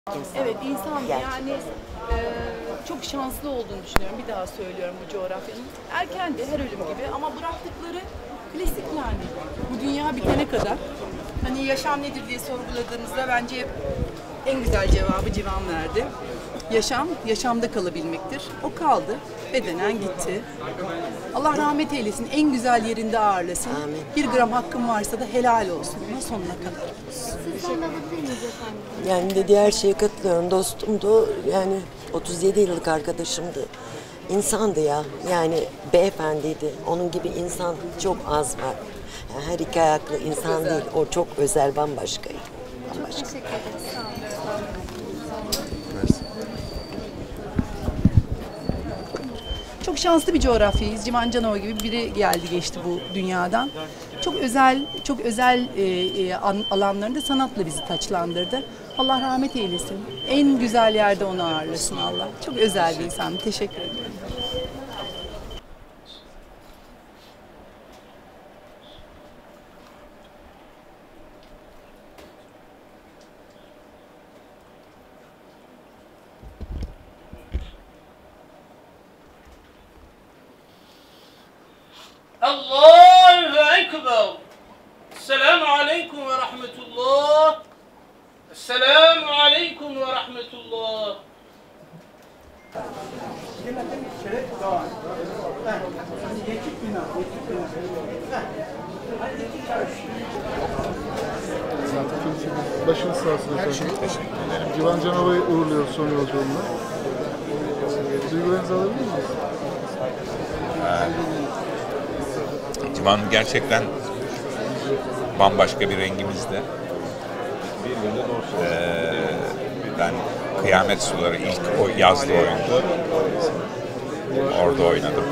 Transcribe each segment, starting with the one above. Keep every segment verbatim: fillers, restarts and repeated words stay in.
Evet, insan Gerçekten. yani e, çok şanslı olduğunu düşünüyorum. Bir daha söylüyorum bu coğrafyanın. Erkendi her ölüm gibi ama bıraktıkları klasik yani. Bu dünya bitene kadar. Hani yaşam nedir diye sorguladığınızda bence en güzel cevabı Civan verdi. Yaşam, yaşamda kalabilmektir. O kaldı, bedenen gitti. Allah rahmet eylesin, en güzel yerinde ağırlasın. Amin. Bir gram hakkım varsa da helal olsun ona sonuna kadar. Sizden alabilir miyiz efendim? Yani dediği her şeye katılıyorum. Dostumdu. Yani otuz yedi yıllık arkadaşımdı. İnsandı ya. Yani beyefendiydi. Onun gibi insan çok az var. Yani her iki ayaklı insan değil. O çok özel, bambaşkaydı. Bambaşka. Teşekkür ederiz. Sağ olun. Çok şanslı bir coğrafyayız. Civan Canova gibi biri geldi geçti bu dünyadan. Çok özel, çok özel e, e, an, alanlarında sanatla bizi taçlandırdı. Allah rahmet eylesin. En güzel yerde onu ağırlasın Allah. Çok özel bir insan. Teşekkür ederim. Allahu Ekber. Selamun Aleyküm ve Rahmetullah. Selamun Aleyküm ve Rahmetullah. Başınız sağ olsun efendim. Teşekkür ederim. Civan Canova'yı uğurluyoruz son yolculuğunda. Duygularınızı alabilir miyiz? Civan gerçekten bambaşka bir rengimizde. Ee, ben Kıyamet Suları ilk o yazlı oyundu. Orada oynadım.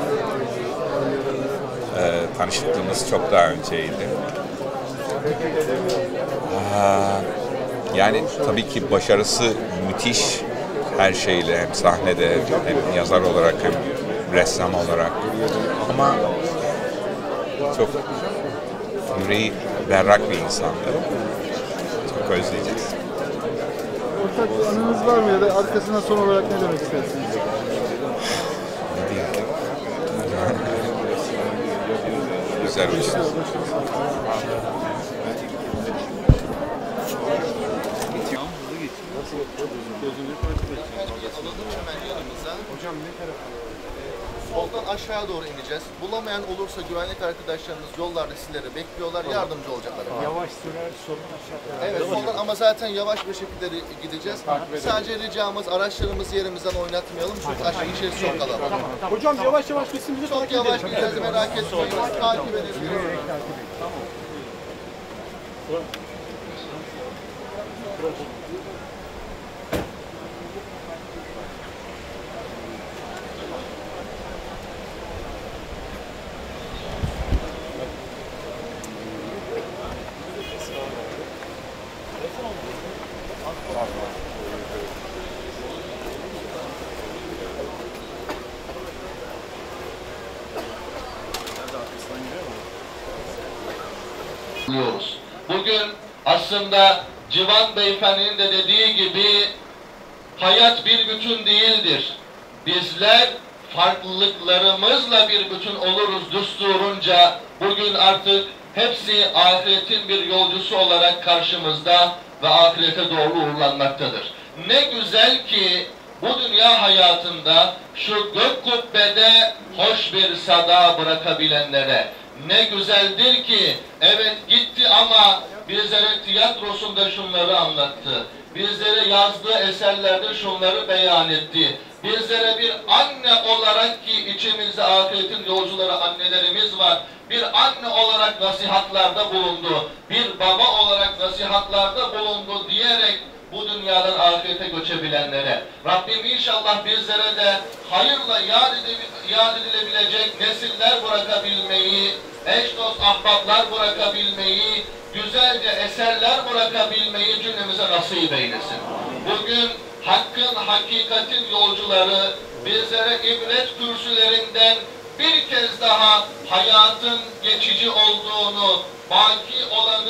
Ee, tanışıklığımız çok daha önceydi. Aa, yani tabii ki başarısı müthiş her şeyle, hem sahnede hem yazar olarak hem ressam olarak. Ama çok yüreği berrak bir insandı. Çok özleyeceğiz. Ortak anınız var mı ya da arkasına son olarak ne demek istersiniz? Ne diyeyim? Güzel olsun. Hocam ne tarafa? Soldan aşağıya doğru ineceğiz. Bulamayan olursa güvenlik arkadaşlarımız yollarda sizleri bekliyorlar. Yardımcı olacaklar. Yavaş sürer, soldan aşağıya. Evet, soldan ama zaten yavaş bir şekilde gideceğiz. Sadece ricamız araçlarımızı yerimizden oynatmayalım. Çünkü aşağı içerisi çok kalabalık. Hocam yavaş yavaş gitsin bizi Çok yavaş gideceğiz, merak etmeyin. Takip edebiliyoruz. Bugün aslında Civan Beyefendi'nin de dediği gibi hayat bir bütün değildir. Bizler farklılıklarımızla bir bütün oluruz düsturunca bugün artık hepsi ahiretin bir yolcusu olarak karşımızda ve ahirete doğru uğurlanmaktadır. Ne güzel ki bu dünya hayatında şu gök kubbede hoş bir sada bırakabilenlere, ne güzeldir ki evet gitti ama bizlere tiyatrosunda şunları anlattı. Bizlere yazdığı eserlerde şunları beyan etti. Bizlere bir anne olarak ki içimizde ahiretin yolcuları annelerimiz var. Bir anne olarak nasihatlarda bulundu. Bir baba olarak nasihatlarda bulundu diyerek bu dünyadan ahirete göçebilenlere. Rabbim inşallah bizlere de hayırla yad, yad edilebilecek nesiller bırakabilmeyi, eş dost ahbaplar bırakabilmeyi, güzelce eserler bırakabilmeyi cümlemize nasip eylesin. Bugün hakkın, hakikatin yolcuları bizlere ibret kürsülerinden bir kez daha hayatın geçici olduğunu, baki olanın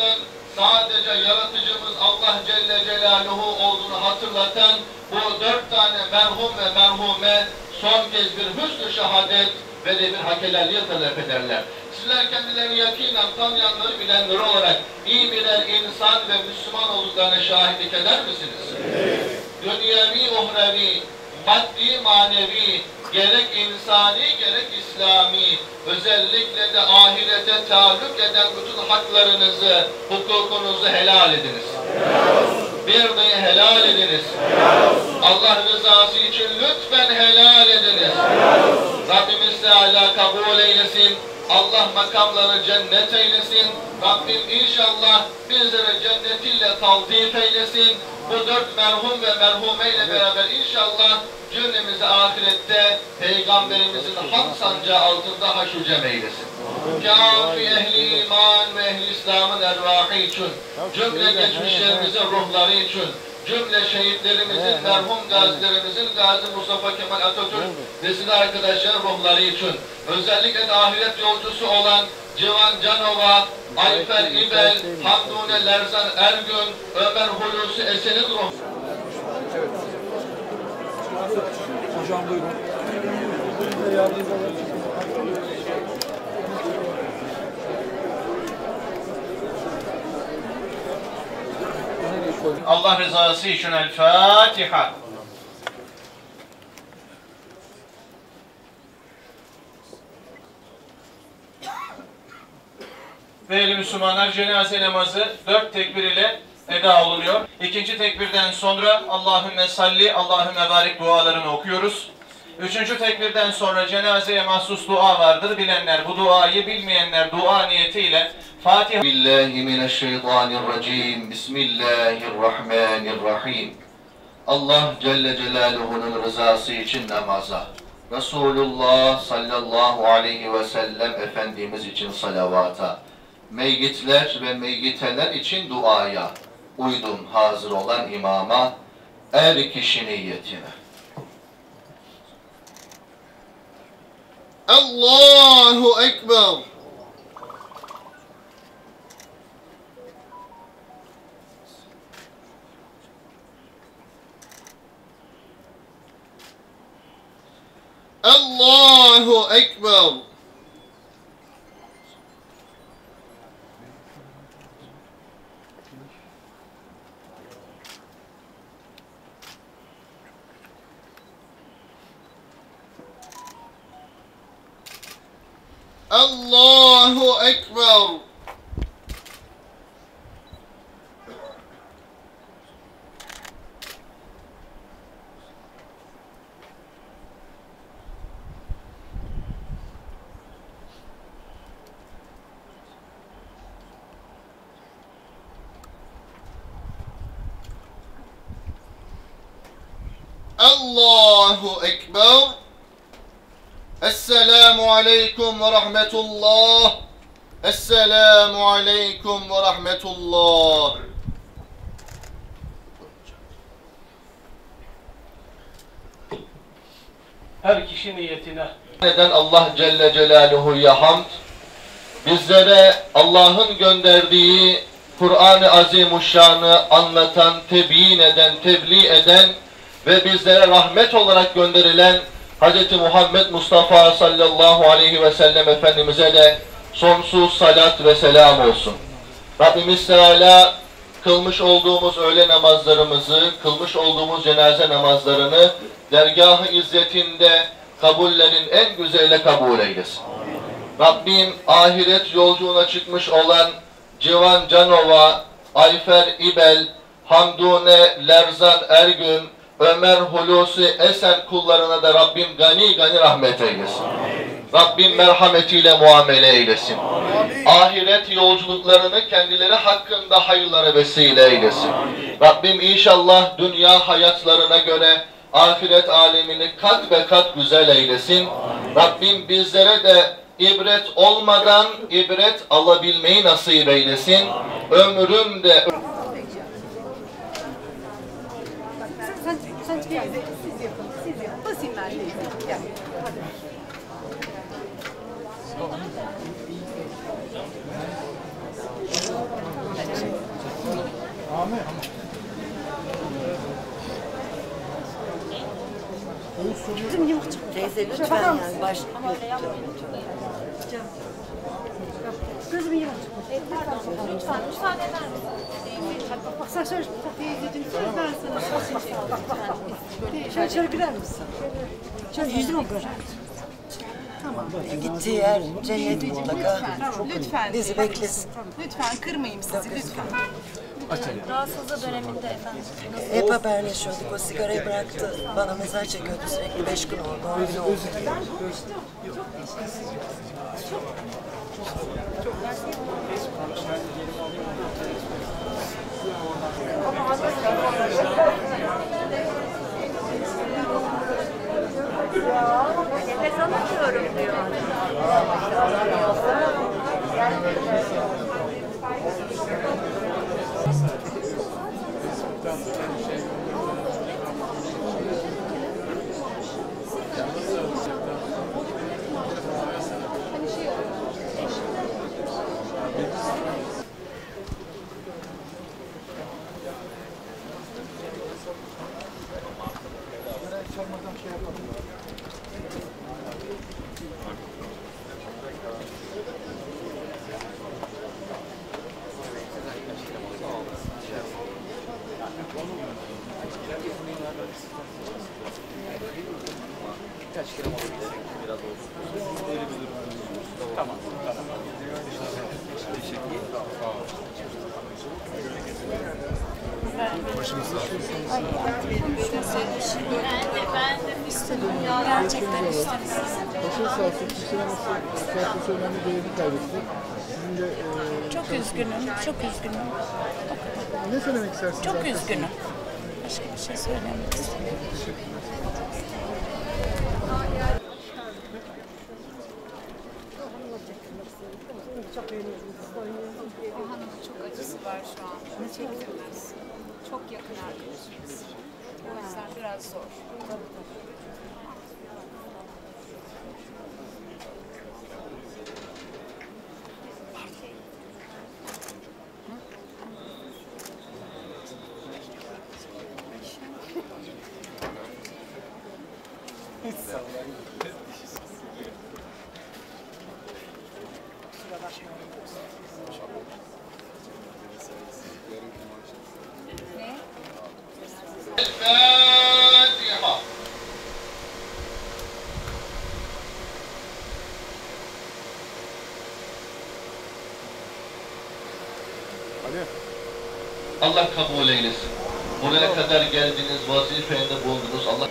sadece yaratıcımız Allah Celle Celaluhu olduğunu hatırlatan bu dört tane merhum ve merhume son kez bir hüsnü şehadet ve de bir hakelerliğe talep ederler. Sizler kendilerini yakinen tanıyanları, bilenleri olarak iyi birer insan ve Müslüman olduklarına şahitlik eder misiniz? Evet. Dünyevi, uhrevi, maddi, manevi, gerek insani, gerek İslami, özellikle de ahirete taalluk eden bütün haklarınızı, hukukunuzu helal ediniz. Bir neyi helal ediniz. Allah rızası için lütfen helal ediniz. Rabbimiz Teala kabul eylesin. Allah makamları cennet eylesin. Rabbim inşallah bizlere cennetiyle taltif eylesin. Bu dört merhum ve merhumeyle beraber inşallah cümlemizi ahirette Peygamberimizin hak sancağı altında haşucem eylesin. Kâfi ehli iman ve ehli İslam'ın ervahı için, cümle geçmişlerimizin ruhları için, cümle şehitlerimizin, merhum gazilerimizin, Gazi Mustafa Kemal Atatürk ve size arkadaşlar ruhları için, özellikle de ahiret yolcusu olan Civan Canova, Ayfer İbel, Hamdune Lerzan Ergün, Ömer Hulusi Esen'in ruhu. Hocam buyurun. Allah rızası için El Fatiha. Değerli Müslümanlar, cenaze namazı dört tekbir ile eda olunuyor. İkinci tekbirden sonra Allahümme salli, Allahümme barik dualarını okuyoruz. Üçüncü tekbirden sonra cenazeye mahsus dua vardır. Bilenler bu duayı, bilmeyenler dua niyetiyle Fatiha. Bismillahirrahmanirrahim. Bismillahirrahmanirrahim. Allah Celle Celaluhu'nun rızası için namaza, Resulullah sallallahu aleyhi ve sellem Efendimiz için salavata, meyyitler ve meyyiteler için duaya, uydum hazır olan imama, er kişi niyetine. Allahu Ekber. Allahu Ekber. Allahu Ekber. Allahu Ekber. Esselamu aleyküm ve rahmetullah. Esselamu aleyküm ve rahmetullah. Her kişi niyetine. Neden Allah Celle Celaluhu'ya hamd, bizlere Allah'ın gönderdiği Kur'an-ı Azimuşşan'ı anlatan, tebyin eden, tebliğ eden ve bizlere rahmet olarak gönderilen Hz. Muhammed Mustafa sallallahu aleyhi ve sellem Efendimiz'e de sonsuz salat ve selam olsun. Rabbimiz Teala kılmış olduğumuz öğle namazlarımızı, kılmış olduğumuz cenaze namazlarını dergâh-ı izzetinde kabullerin en güzeli kabul eylesin. Rabbim ahiret yolculuğuna çıkmış olan Civan Canova, Ayfer İbel, Hamdune Lerzan Ergün, Ömer Hulusi Esen kullarına da Rabbim gani gani rahmet eylesin. Amin. Rabbim merhametiyle muamele eylesin. Amin. Ahiret yolculuklarını kendileri hakkında hayırlara vesile eylesin. Amin. Rabbim inşallah dünya hayatlarına göre ahiret alemini kat ve kat güzel eylesin. Amin. Rabbim bizlere de ibret olmadan ibret alabilmeyi nasip eylesin. Amin. Ömrümde Sen, sen teyze, siz yapın, siz yapın. Basayım ben teyze. Gel, hadi. Teyze lütfen yani baş... Gözümü yavaş. Lütfen müsaade eder misin? Bak sen şöyle teyzeciğim söz versene. Bak bak bak. Şöyle şöyle güler misin? Şöyle yüzüme gör. Gittiği yer cennet mutlaka. Lütfen. Bizi beklesin. Lütfen kırmayayım sizi lütfen. Rahatsızlığı döneminde efendim. Hep haberleşiyorduk. O sigarayı bıraktı. Bana mesaj çekiyordu sürekli. Beş gün oldu, on gün oldu. Nefes alamıyorum diyor. Ben de istedim ya. Gerçekten istedim. Başarı sağ olsun. Türk sineması tiyatrosu önemli değerini kaybetti. Sizin de e, Çok üzgünüm, çok üzgünüm. ne söylemek istersiniz? Çok arkadaşlar? üzgünüm. Başka bir şey söylemek istemiyorum. O hanımın çok acısı var şu an. Çekilmez. Çok yakın arkadaşımız. O yüzden biraz zor. Fatiha. Allah kabul eylesin. Buraya kadar geldiniz, vazifende bulundunuz. Allah.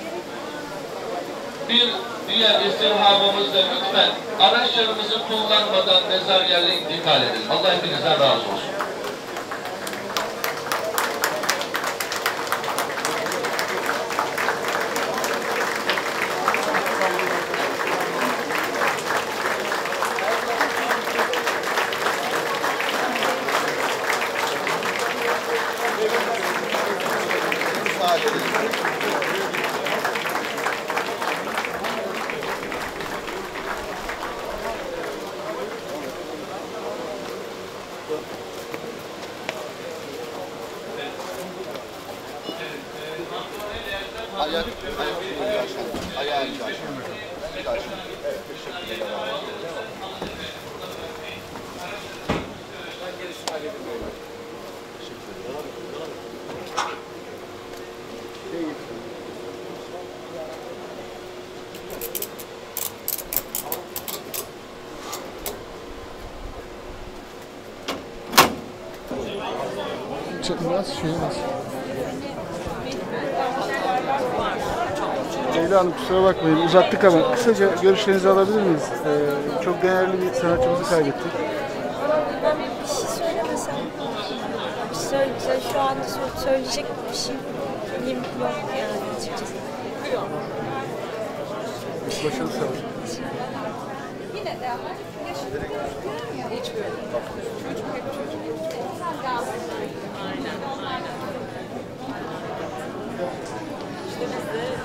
Bir diğer istirhamımızda lütfen araçlarımızı kullanmadan mezar yerine intikal edin. Allah hepinizden razı olsun. Ayak, ayak, ayağı güzel. Güzel. Evet, teşekkür ederim. Biraz şey nasıl? Leyla Hanım kusura bakmayın uzattık ama kısaca görüşlerinizi alabilir miyiz? Ee, çok değerli bir sanatçımızı kaybettik. Ben bir şey söylemesem. Söyle, şu anda söyleyecek bir şeyim yok yani açıkçası. Başınız sağ olsun. Yine de ama yaşadık. Hiç böyle. Çocuk hep çocuk. Aynen, aynen. İşte biz de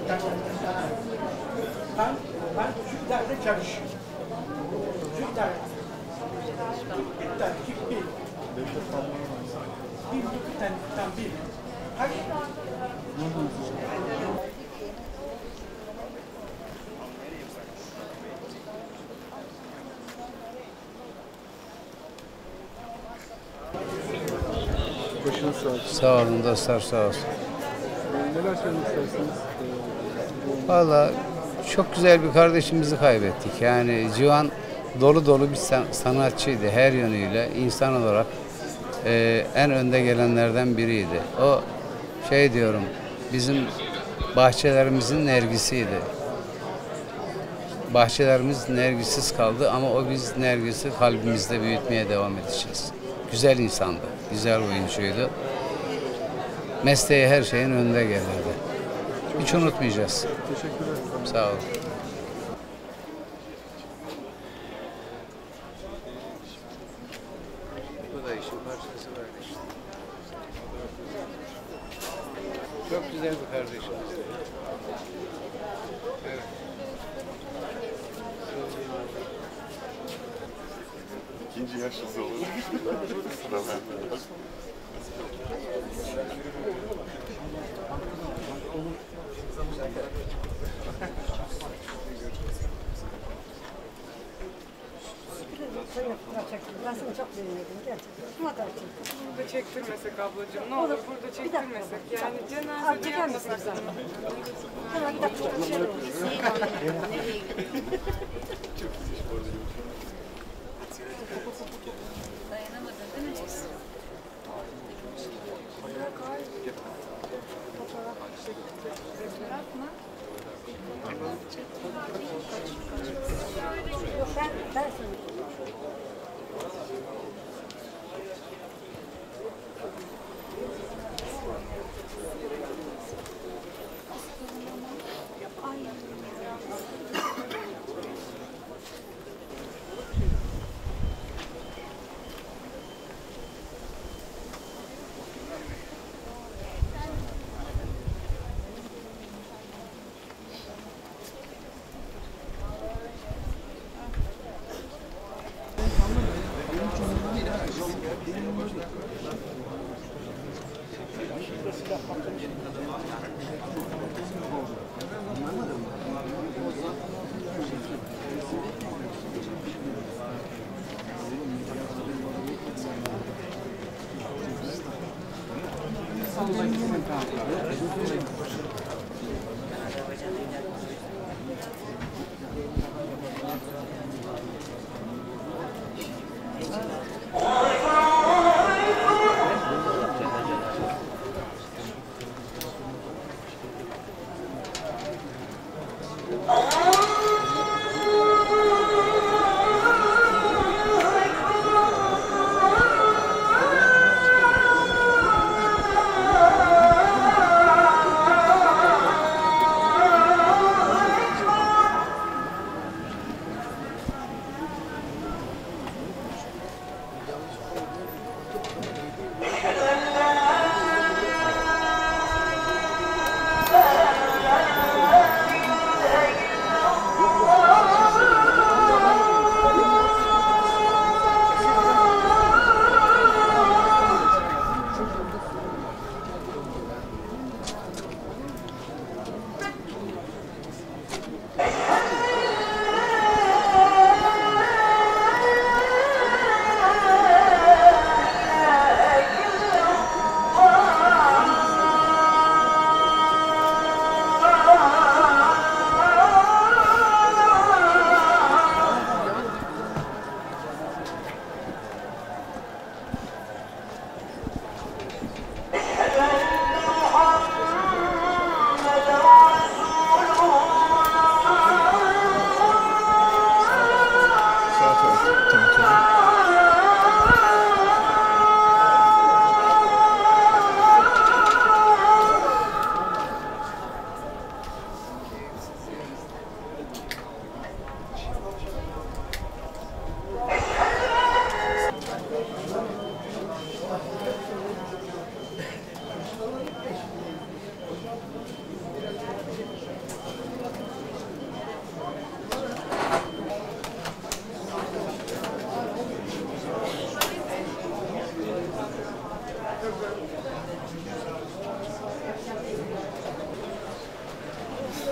Ben, ben Türklerle çalışıyorum. Türkler. Türkler, Türk bir. Bir Türk'ten bir. Hayır. Başınız sağ olsun. Sağ olun dostlar, sağ olsun. Ee, neler söylemek istersiniz? Ee, Valla çok güzel bir kardeşimizi kaybettik. Yani Civan dolu dolu bir san- sanatçıydı her yönüyle. İnsan olarak e, en önde gelenlerden biriydi. O şey diyorum, bizim bahçelerimizin nergisiydi. Bahçelerimiz nergisiz kaldı ama o biz nergisi kalbimizde büyütmeye devam edeceğiz. Güzel insandı, güzel oyuncuydu. Mesleği her şeyin önünde gelirdi. Hiç unutmayacağız. Teşekkür ederim. Sağ olun. Bu da işin parçası böyle işte. Çok güzel bir kardeşimiz. Evet. İkinci yaşlısı olur. Sıra bende. Ben seni çok beğendim gerçekten. Bu kadar çektim. Burada çektirmesek ablacığım, ne olur burada çektirmesek. Yani cenazede yapmasak. Hemen bir dakika. Dayanamadın değil mi Cesur? Fotoğraf mı? Yok ben, ben seni.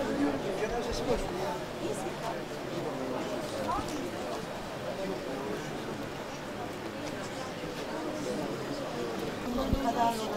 Cenazesi var. Bu kadar